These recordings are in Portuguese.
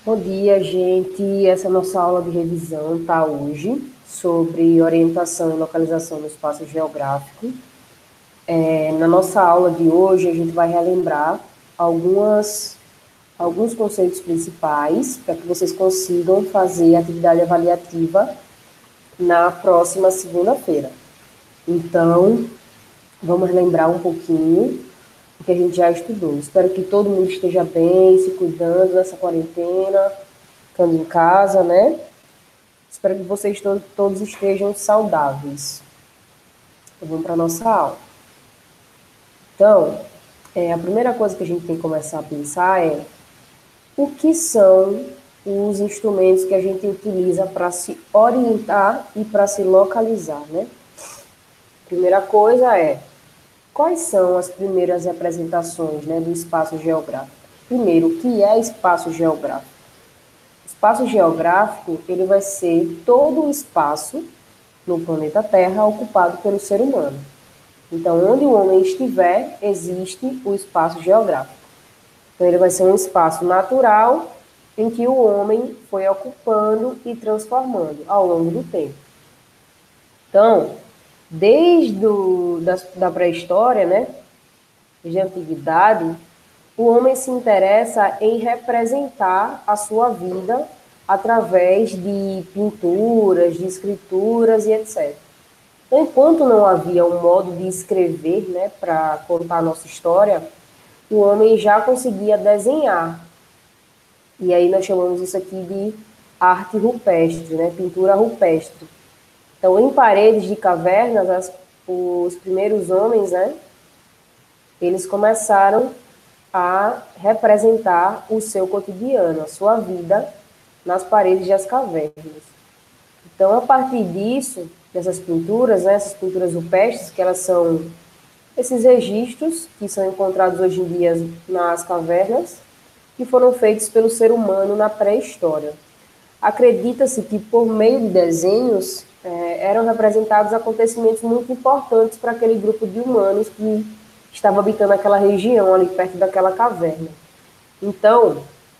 Bom dia, gente. Essa é a nossa aula de revisão, tá? Hoje, sobre orientação e localização no espaço geográfico. Na nossa aula de hoje, a gente vai relembrar alguns conceitos principais para que vocês consigam fazer a atividade avaliativa na próxima segunda-feira. Então, vamos lembrar um pouquinho o que a gente já estudou. Espero que todo mundo esteja bem, se cuidando nessa quarentena, ficando em casa, né? Espero que vocês todos estejam saudáveis. Então, vamos para a nossa aula. Então, a primeira coisa que a gente tem que começar a pensar é o que são os instrumentos que a gente utiliza para se orientar e para se localizar, né? Primeira coisa é quais são as primeiras representações, né, do espaço geográfico. Primeiro, o que é espaço geográfico? O espaço geográfico ele vai ser todo o espaço no planeta Terra ocupado pelo ser humano. Então, onde o homem estiver, existe o espaço geográfico. Então, ele vai ser um espaço natural em que o homem foi ocupando e transformando ao longo do tempo. Então, da pré-história, né, desde a antiguidade, o homem se interessa em representar a sua vida através de pinturas, de escrituras e etc. Então, enquanto não havia um modo de escrever, né, para contar a nossa história, o homem já conseguia desenhar. E aí nós chamamos isso aqui de arte rupestre, né, pintura rupestre. Então, em paredes de cavernas, os primeiros homens, né, eles começaram a representar o seu cotidiano, a sua vida nas paredes das cavernas. Então, a partir disso, dessas pinturas, né, essas pinturas rupestres, que elas são esses registros que são encontrados hoje em dia nas cavernas, que foram feitos pelo ser humano na pré-história. Acredita-se que, por meio de desenhos, eram representados acontecimentos muito importantes para aquele grupo de humanos que estava habitando aquela região, ali perto daquela caverna. Então,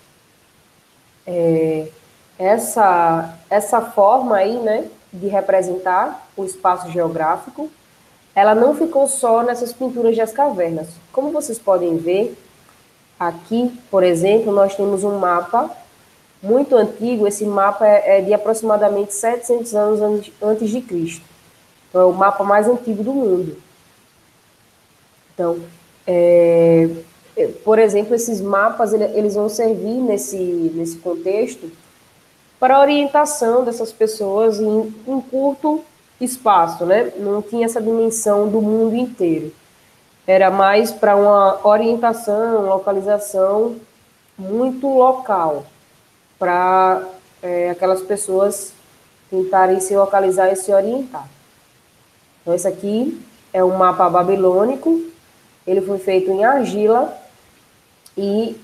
essa forma aí, né, de representar o espaço geográfico, ela não ficou só nessas pinturas das cavernas. Como vocês podem ver, aqui, por exemplo, nós temos um mapa muito antigo. Esse mapa é de aproximadamente 700 anos antes de Cristo. Então, é o mapa mais antigo do mundo. Então, por exemplo, esses mapas eles vão servir nesse contexto para a orientação dessas pessoas em um curto espaço, né? Não tinha essa dimensão do mundo inteiro. Era mais para uma orientação, localização muito local, para aquelas pessoas tentarem se localizar e se orientar. Então, esse aqui é um mapa babilônico, ele foi feito em argila e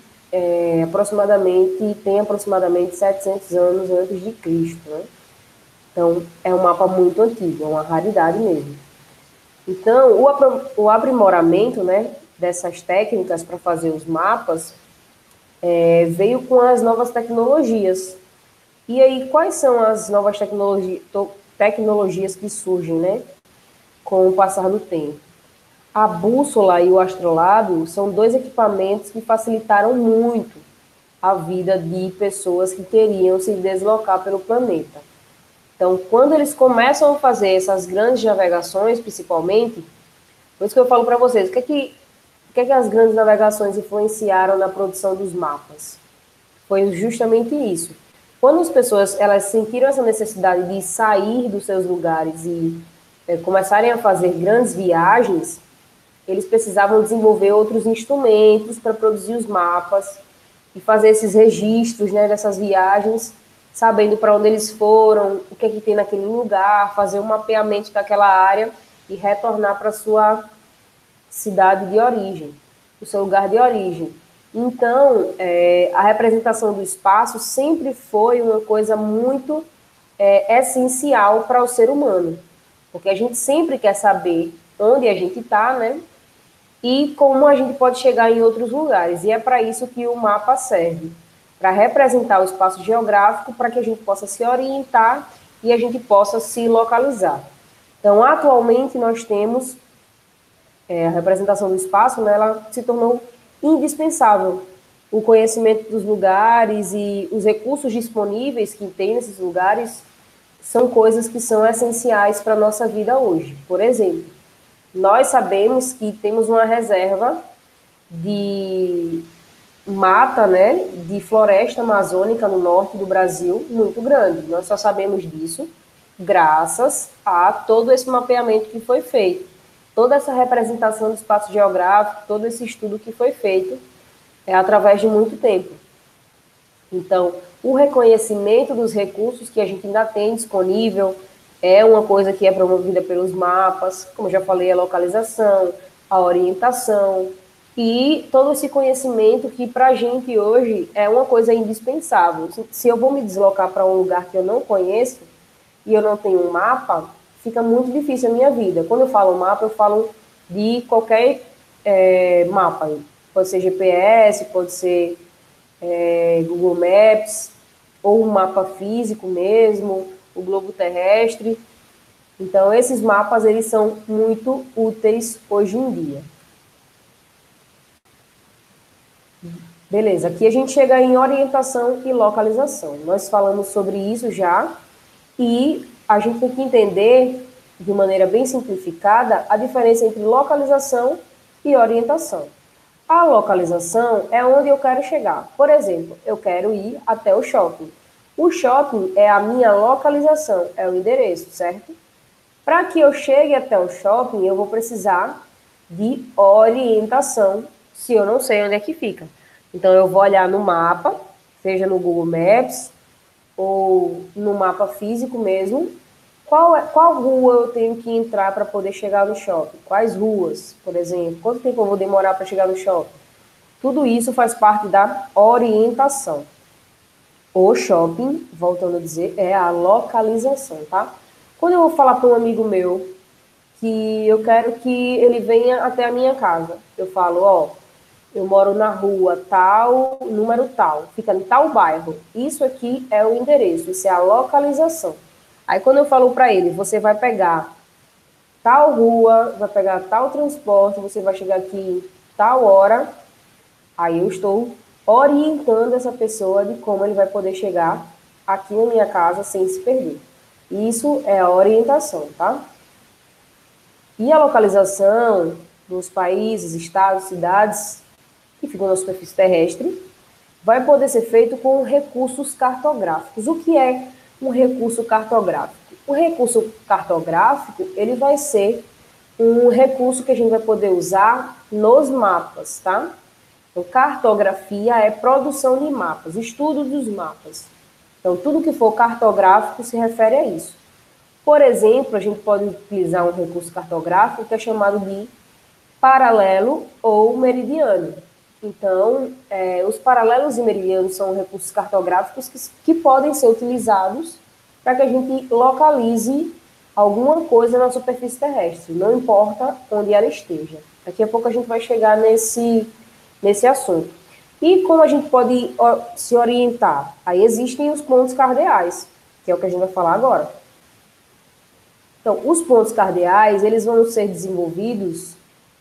tem aproximadamente 700 anos antes de Cristo, né? Então, é um mapa muito antigo, é uma raridade mesmo. Então, o aprimoramento, né, dessas técnicas para fazer os mapas veio com as novas tecnologias. E aí, quais são as novas tecnologias que surgem, né, com o passar do tempo? A bússola e o astrolábio são dois equipamentos que facilitaram muito a vida de pessoas que queriam se deslocar pelo planeta. Então, quando eles começam a fazer essas grandes navegações, principalmente, por isso que eu falo para vocês, o que é que as grandes navegações influenciaram na produção dos mapas? Foi justamente isso. Quando as pessoas elas sentiram essa necessidade de sair dos seus lugares e começarem a fazer grandes viagens, eles precisavam desenvolver outros instrumentos para produzir os mapas e fazer esses registros, né, dessas viagens, sabendo para onde eles foram, o que é que tem naquele lugar, fazer um mapeamento daquela área e retornar para a sua cidade de origem, o seu lugar de origem. Então, a representação do espaço sempre foi uma coisa muito essencial para o ser humano, porque a gente sempre quer saber onde a gente está, né? E como a gente pode chegar em outros lugares. E é para isso que o mapa serve. para representar o espaço geográfico, para que a gente possa se orientar e a gente possa se localizar. Então, atualmente, nós temos a representação do espaço, né, ela se tornou indispensável. O conhecimento dos lugares e os recursos disponíveis que tem nesses lugares são coisas que são essenciais para a nossa vida hoje. Por exemplo, nós sabemos que temos uma reserva de mata, né, de floresta amazônica no norte do Brasil muito grande. Nós só sabemos disso graças a todo esse mapeamento que foi feito, toda essa representação do espaço geográfico, todo esse estudo que foi feito através de muito tempo. Então, o reconhecimento dos recursos que a gente ainda tem disponível é uma coisa que é promovida pelos mapas, como já falei, a localização, a orientação e todo esse conhecimento que para a gente hoje é uma coisa indispensável. Se eu vou me deslocar para um lugar que eu não conheço e eu não tenho um mapa, fica muito difícil a minha vida. Quando eu falo mapa, eu falo de qualquer mapa. Pode ser GPS, pode ser Google Maps, ou um mapa físico mesmo, o globo terrestre. Então, esses mapas, eles são muito úteis hoje em dia. Beleza, aqui a gente chega em orientação e localização. Nós falamos sobre isso já, e a gente tem que entender, de maneira bem simplificada, a diferença entre localização e orientação. A localização é onde eu quero chegar. Por exemplo, eu quero ir até o shopping. O shopping é a minha localização, é o endereço, certo? Para que eu chegue até o shopping, eu vou precisar de orientação, se eu não sei onde é que fica. Então, eu vou olhar no mapa, seja no Google Maps ou no mapa físico mesmo, qual rua eu tenho que entrar para poder chegar no shopping? Quais ruas, por exemplo? Quanto tempo eu vou demorar para chegar no shopping? Tudo isso faz parte da orientação. O shopping, voltando a dizer, é a localização, tá? Quando eu vou falar para um amigo meu que eu quero que ele venha até a minha casa, eu falo, ó, eu moro na rua tal, número tal, fica em tal bairro. Isso aqui é o endereço, isso é a localização. Aí quando eu falo para ele, você vai pegar tal rua, vai pegar tal transporte, você vai chegar aqui tal hora, aí eu estou orientando essa pessoa de como ele vai poder chegar aqui na minha casa sem se perder. Isso é a orientação, tá? E a localização dos países, estados, cidades que ficam na superfície terrestre vai poder ser feito com recursos cartográficos. O que é um recurso cartográfico? O recurso cartográfico, ele vai ser um recurso que a gente vai poder usar nos mapas, tá? Então, cartografia é produção de mapas, estudo dos mapas. Então, tudo que for cartográfico se refere a isso. Por exemplo, a gente pode utilizar um recurso cartográfico que é chamado de paralelo ou meridiano. Então, os paralelos e meridianos são recursos cartográficos que podem ser utilizados para que a gente localize alguma coisa na superfície terrestre, não importa onde ela esteja. Daqui a pouco a gente vai chegar nesse assunto. E como a gente pode se orientar? Aí existem os pontos cardeais, que é o que a gente vai falar agora. Então, os pontos cardeais, eles vão ser desenvolvidos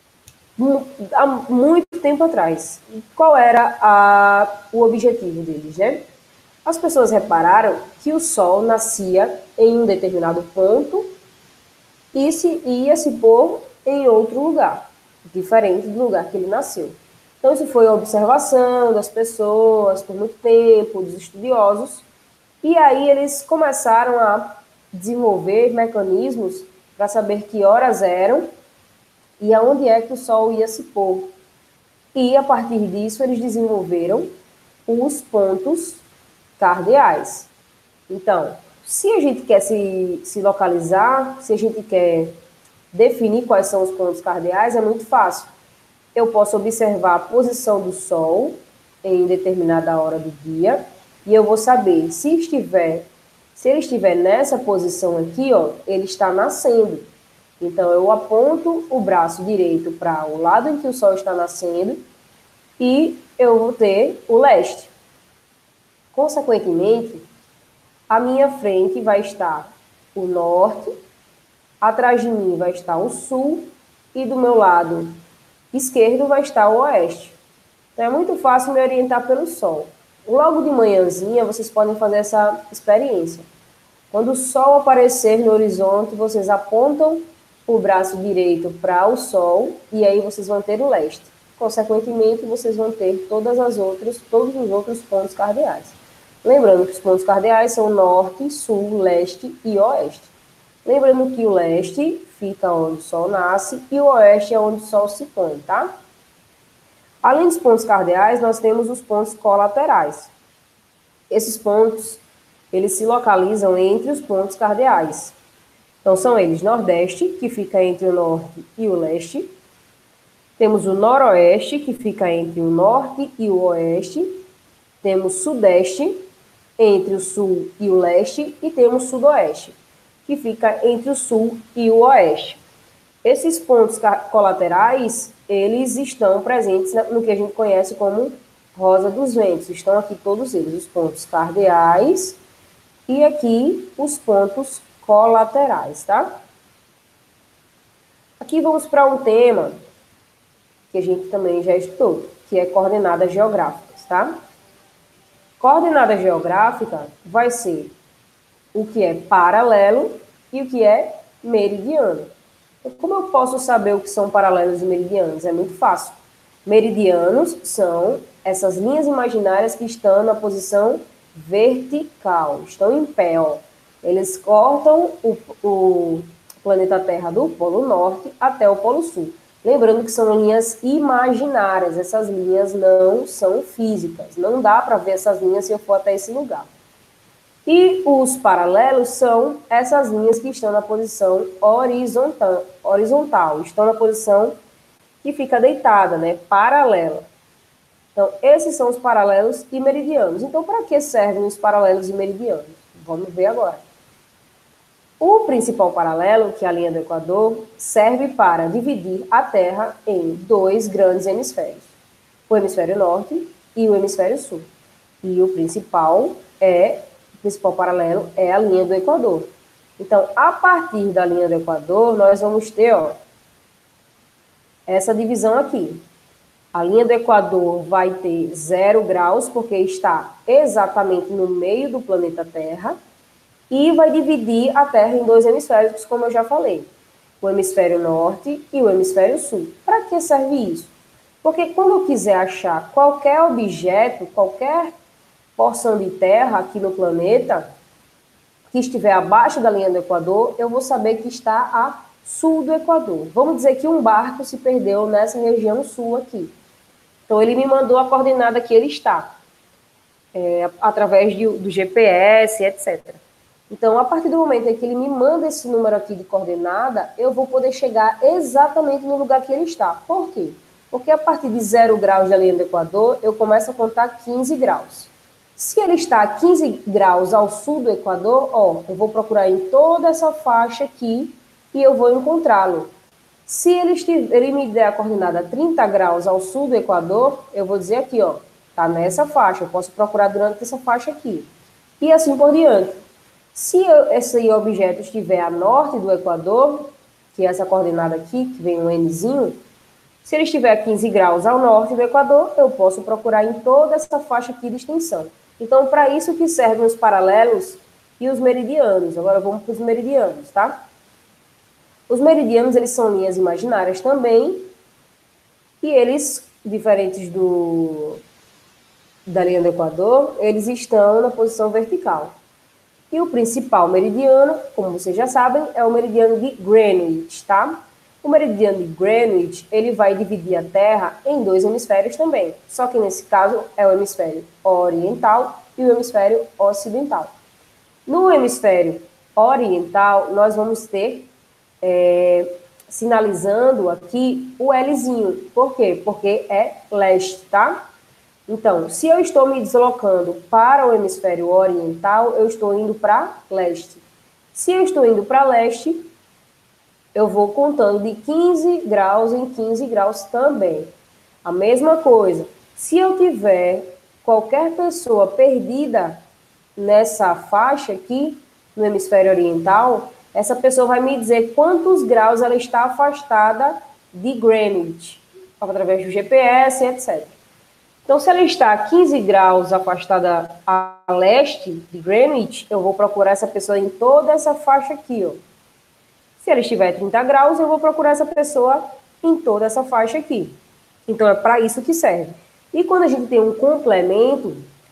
há muito tempo atrás. Qual era o objetivo deles, né? As pessoas repararam que o Sol nascia em um determinado ponto e ia se pôr em outro lugar, diferente do lugar que ele nasceu. Então, isso foi a observação das pessoas por muito tempo, dos estudiosos, e aí eles começaram a desenvolver mecanismos para saber que horas eram e aonde é que o Sol ia se pôr. E, a partir disso, eles desenvolveram os pontos cardeais. Então, se a gente quer se localizar, se a gente quer definir quais são os pontos cardeais, é muito fácil. Eu posso observar a posição do Sol em determinada hora do dia e eu vou saber se ele estiver nessa posição aqui, ó, ele está nascendo. Então, eu aponto o braço direito para o lado em que o Sol está nascendo e eu vou ter o leste. Consequentemente, à minha frente vai estar o norte, atrás de mim vai estar o sul e do meu lado esquerdo vai estar o oeste. Então é muito fácil me orientar pelo sol. Logo de manhãzinha, vocês podem fazer essa experiência. Quando o sol aparecer no horizonte, vocês apontam o braço direito para o sol e aí vocês vão ter o leste. Consequentemente, vocês vão ter todos os outros pontos cardeais. Lembrando que os pontos cardeais são norte, sul, leste e oeste. Lembrando que o leste fica onde o sol nasce e o oeste é onde o sol se põe, tá? Além dos pontos cardeais, nós temos os pontos colaterais. Esses pontos, eles se localizam entre os pontos cardeais. Então, são eles nordeste, que fica entre o norte e o leste. Temos o noroeste, que fica entre o norte e o oeste. Temos sudeste, entre o sul e o leste. E temos sudoeste, que fica entre o sul e o oeste. Esses pontos colaterais, eles estão presentes no que a gente conhece como Rosa dos Ventos. Estão aqui todos eles, os pontos cardeais e aqui os pontos colaterais, tá? Aqui vamos para um tema que a gente também já estudou, que é coordenadas geográficas, tá? Coordenada geográfica vai ser o que é paralelo e o que é meridiano. Então, como eu posso saber o que são paralelos e meridianos? É muito fácil. Meridianos são essas linhas imaginárias que estão na posição vertical, estão em pé, ó. Eles cortam o planeta Terra do Polo Norte até o Polo Sul. Lembrando que são linhas imaginárias, essas linhas não são físicas, não dá para ver essas linhas se eu for até esse lugar. E os paralelos são essas linhas que estão na posição horizontal, estão na posição que fica deitada, né, paralela. Então, esses são os paralelos e meridianos. Então, para que servem os paralelos e meridianos? Vamos ver agora. O principal paralelo, que é a linha do Equador, serve para dividir a Terra em dois grandes hemisférios, o hemisfério norte e o hemisfério sul. E o principal paralelo é a linha do Equador. Então, a partir da linha do Equador, nós vamos ter, ó, essa divisão aqui. A linha do Equador vai ter 0 graus, porque está exatamente no meio do planeta Terra, e vai dividir a Terra em dois hemisférios, como eu já falei, o hemisfério norte e o hemisfério sul. Para que serve isso? Porque quando eu quiser achar qualquer objeto, qualquer porção de terra aqui no planeta que estiver abaixo da linha do Equador, eu vou saber que está a sul do Equador. Vamos dizer que um barco se perdeu nessa região sul aqui. Então, ele me mandou a coordenada que ele está, através do GPS, etc. Então, a partir do momento em que ele me manda esse número aqui de coordenada, eu vou poder chegar exatamente no lugar que ele está. Por quê? Porque a partir de 0 graus da linha do Equador, eu começo a contar 15 graus. Se ele está a 15 graus ao sul do Equador, ó, eu vou procurar em toda essa faixa aqui e eu vou encontrá-lo. Se ele me der a coordenada 30 graus ao sul do Equador, eu vou dizer aqui, ó, tá nessa faixa, eu posso procurar durante essa faixa aqui. E assim por diante. Se esse objeto estiver a norte do Equador, que é essa coordenada aqui, que vem um Nzinho, se ele estiver a 15 graus ao norte do Equador, eu posso procurar em toda essa faixa aqui de extensão. Então, para isso que servem os paralelos e os meridianos. Agora vamos para os meridianos, tá? Os meridianos, eles são linhas imaginárias também, e eles, diferentes da linha do Equador, eles estão na posição vertical. E o principal meridiano, como vocês já sabem, é o meridiano de Greenwich, tá? O meridiano de Greenwich, ele vai dividir a Terra em dois hemisférios também. Só que nesse caso é o hemisfério oriental e o hemisfério ocidental. No hemisfério oriental, nós vamos ter, sinalizando aqui o Lzinho. Por quê? Porque é leste, tá? Então, se eu estou me deslocando para o hemisfério oriental, eu estou indo para leste. Se eu estou indo para leste, eu vou contando de 15 graus em 15 graus também. A mesma coisa. Se eu tiver qualquer pessoa perdida nessa faixa aqui, no hemisfério oriental, essa pessoa vai me dizer quantos graus ela está afastada de Greenwich, através do GPS, etc. Então, se ela está a 15 graus afastada a leste de Greenwich, eu vou procurar essa pessoa em toda essa faixa aqui, ó. Se ela estiver a 30 graus, eu vou procurar essa pessoa em toda essa faixa aqui. Então, é para isso que serve. E quando a gente tem um complemento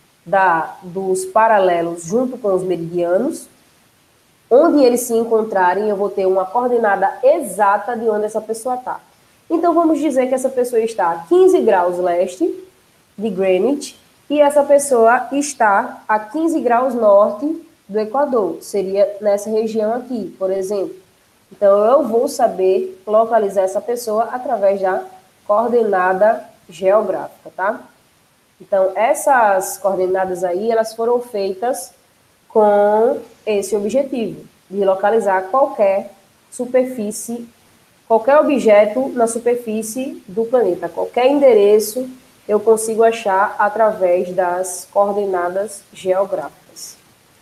dos paralelos junto com os meridianos, onde eles se encontrarem, eu vou ter uma coordenada exata de onde essa pessoa está. Então, vamos dizer que essa pessoa está a 15 graus leste de Greenwich e essa pessoa está a 15 graus norte do Equador. Seria nessa região aqui, por exemplo. Então, eu vou saber localizar essa pessoa através da coordenada geográfica, tá? Então, essas coordenadas aí, elas foram feitas com esse objetivo, de localizar qualquer superfície, qualquer objeto na superfície do planeta, qualquer endereço eu consigo achar através das coordenadas geográficas.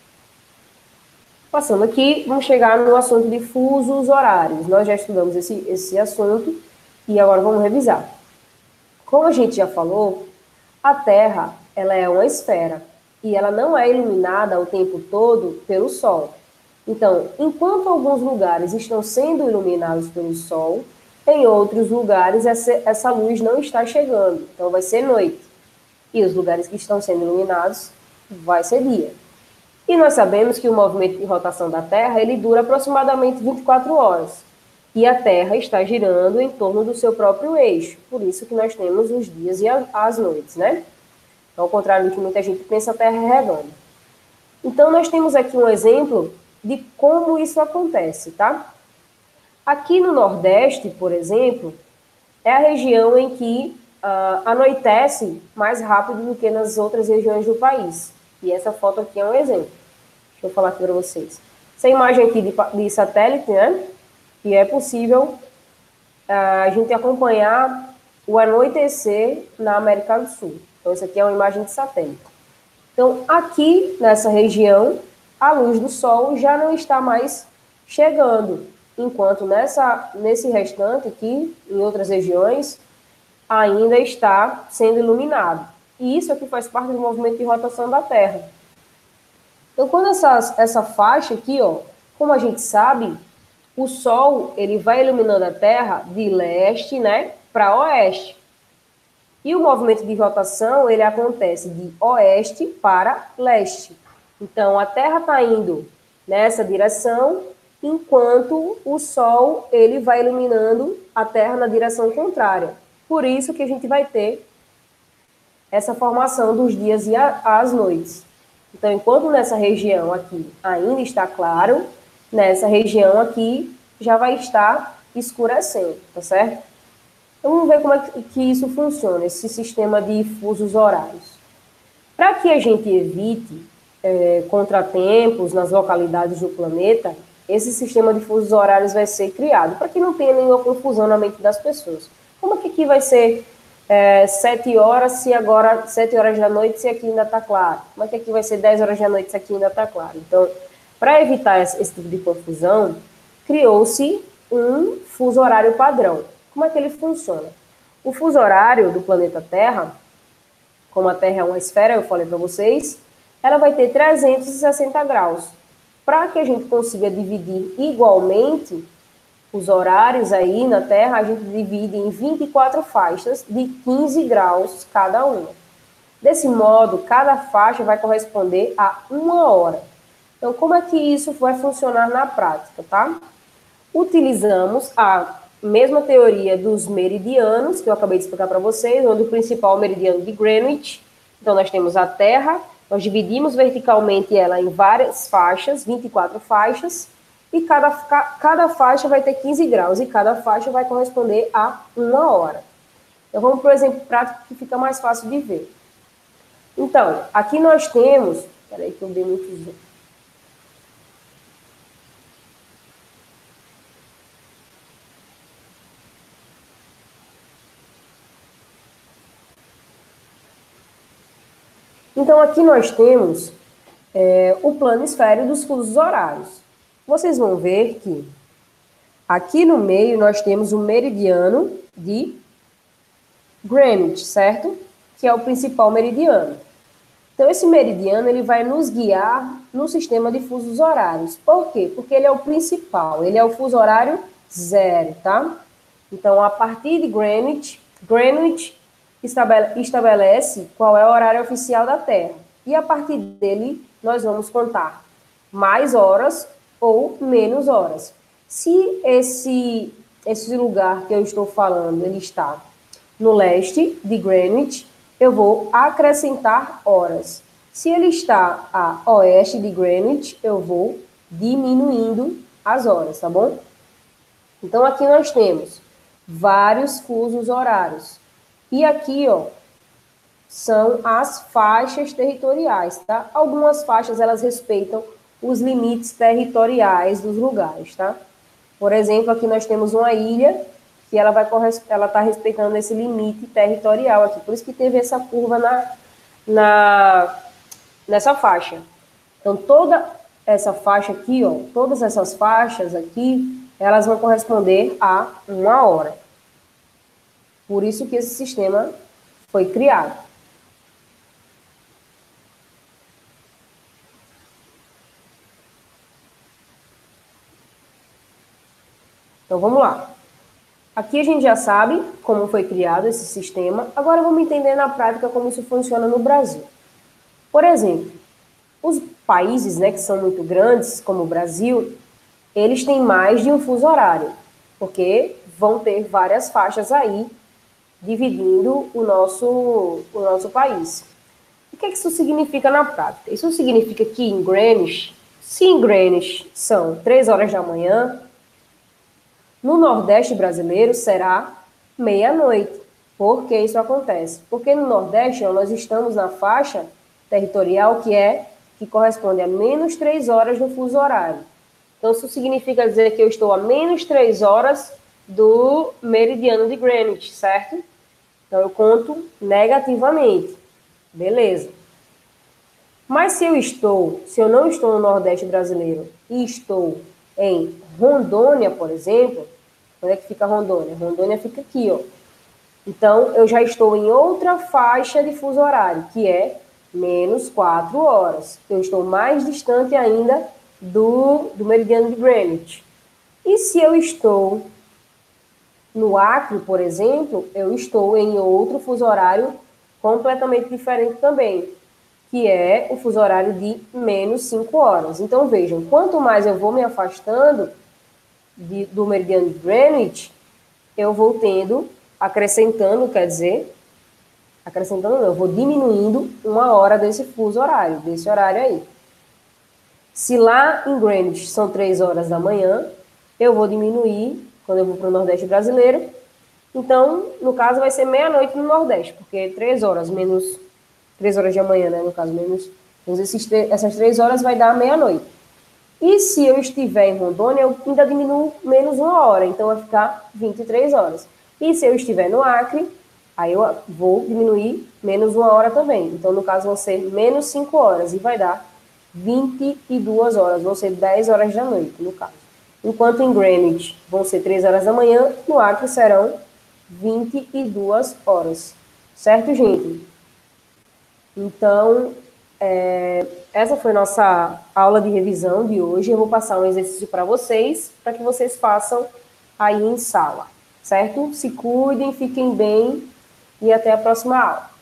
Passando aqui, vamos chegar no assunto de fusos horários. Nós já estudamos esse assunto e agora vamos revisar. Como a gente já falou, a Terra ela é uma esfera e ela não é iluminada o tempo todo pelo Sol. Então, enquanto alguns lugares estão sendo iluminados pelo Sol, em outros lugares essa luz não está chegando, então vai ser noite. E os lugares que estão sendo iluminados vai ser dia. E nós sabemos que o movimento de rotação da Terra ele dura aproximadamente 24 horas. E a Terra está girando em torno do seu próprio eixo. Por isso que nós temos os dias e as noites, né? Ao contrário do que muita gente pensa, a Terra é redonda. Então, nós temos aqui um exemplo de como isso acontece, tá? Aqui no Nordeste, por exemplo, é a região em que anoitece mais rápido do que nas outras regiões do país. E essa foto aqui é um exemplo. Deixa eu falar aqui para vocês. Essa imagem aqui de satélite, né? E é possível a gente acompanhar o anoitecer na América do Sul. Então, isso aqui é uma imagem de satélite. Então, aqui nessa região, a luz do Sol já não está mais chegando, enquanto nesse restante aqui, em outras regiões, ainda está sendo iluminado. E isso aqui faz parte do movimento de rotação da Terra. Então, quando essa faixa aqui, ó, como a gente sabe, o Sol ele vai iluminando a Terra de leste, né, para oeste. E o movimento de rotação ele acontece de oeste para leste. Então, a Terra está indo nessa direção, enquanto o Sol ele vai iluminando a Terra na direção contrária. Por isso que a gente vai ter essa formação dos dias e as noites. Então, enquanto nessa região aqui ainda está claro, nessa região aqui já vai estar escurecendo, tá certo? Então, vamos ver como é que isso funciona, esse sistema de fusos horários. Para que a gente evite contratempos nas localidades do planeta, esse sistema de fusos horários vai ser criado, para que não tenha nenhuma confusão na mente das pessoas. Como é que aqui vai ser 7 horas, se agora 7 horas da noite, se aqui ainda está claro? Como é que aqui vai ser 10 horas da noite, se aqui ainda está claro? Então, para evitar esse tipo de confusão, criou-se um fuso horário padrão. Como é que ele funciona? O fuso horário do planeta Terra, como a Terra é uma esfera, eu falei para vocês, ela vai ter 360 graus. Para que a gente consiga dividir igualmente os horários aí na Terra, a gente divide em 24 faixas de 15 graus cada uma. Desse modo, cada faixa vai corresponder a 1 hora. Então, como é que isso vai funcionar na prática, tá? Utilizamos a mesma teoria dos meridianos, que eu acabei de explicar para vocês, onde o principal meridiano de Greenwich. Então, nós temos a Terra, nós dividimos verticalmente ela em várias faixas, 24 faixas, e cada faixa vai ter 15 graus, e cada faixa vai corresponder a 1 hora. Então, vamos para o exemplo prático que fica mais fácil de ver. Então, aqui nós temos... Espera aí que eu dei muito zoom. Então, aqui nós temos o planisfério dos fusos horários. Vocês vão ver que aqui no meio nós temos o meridiano de Greenwich, certo? Que é o principal meridiano. Então, esse meridiano ele vai nos guiar no sistema de fusos horários. Por quê? Porque ele é o principal, ele é o fuso horário 0, tá? Então, a partir de Greenwich estabelece qual é o horário oficial da Terra. E a partir dele, nós vamos contar mais horas ou menos horas. Se esse lugar que eu estou falando, ele está no leste de Greenwich, eu vou acrescentar horas. Se ele está a oeste de Greenwich, eu vou diminuindo as horas, tá bom? Então, aqui nós temos vários fusos horários. E aqui, ó, são as faixas territoriais, tá? Algumas faixas, elas respeitam os limites territoriais dos lugares, tá? Por exemplo, aqui nós temos uma ilha que ela está respeitando esse limite territorial aqui. Por isso que teve essa curva nessa faixa. Então, toda essa faixa aqui, ó, todas essas faixas aqui, elas vão corresponder a 1 hora. Por isso que esse sistema foi criado. Então, vamos lá. Aqui a gente já sabe como foi criado esse sistema. Agora vamos entender na prática como isso funciona no Brasil. Por exemplo, os países, né, que são muito grandes, como o Brasil, eles têm mais de um fuso horário, porque vão ter várias faixas aí dividindo o nosso país. O que isso significa na prática? Isso significa que em Greenwich, se em Greenwich são 3 horas da manhã, no Nordeste brasileiro será meia-noite. Por que isso acontece? Porque no Nordeste nós estamos na faixa territorial que corresponde a menos 3 horas no fuso horário. Então, isso significa dizer que eu estou a menos 3 horas do meridiano de Greenwich, certo? Então, eu conto negativamente. Beleza. Mas se eu não estou no Nordeste brasileiro e estou em Rondônia, por exemplo, onde é que fica Rondônia? Rondônia fica aqui, ó. Então, eu já estou em outra faixa de fuso horário, que é menos 4 horas. Eu estou mais distante ainda do meridiano de Greenwich. E se eu estou no Acre, por exemplo, eu estou em outro fuso horário completamente diferente também, que é o fuso horário de menos 5 horas. Então, vejam, quanto mais eu vou me afastando do meridiano de Greenwich, eu vou acrescentando, eu vou diminuindo 1 hora desse fuso horário, desse horário aí. Se lá em Greenwich são 3 horas da manhã, eu vou diminuir quando eu vou para o Nordeste brasileiro. Então, no caso, vai ser meia-noite no Nordeste, porque 3 horas menos 3 horas de manhã, né? No caso, menos essas 3 horas vai dar meia-noite. E se eu estiver em Rondônia, eu ainda diminuo menos 1 hora, então vai ficar 23 horas. E se eu estiver no Acre, aí eu vou diminuir menos 1 hora também. Então, no caso, vão ser menos 5 horas e vai dar 22 horas, vão ser 10 horas da noite, no caso. Enquanto em Greenwich vão ser 3 horas da manhã, no Acre serão 22 horas. Certo, gente? Então, essa foi nossa aula de revisão de hoje. Eu vou passar um exercício para vocês que vocês façam aí em sala, certo? Se cuidem, fiquem bem e até a próxima aula.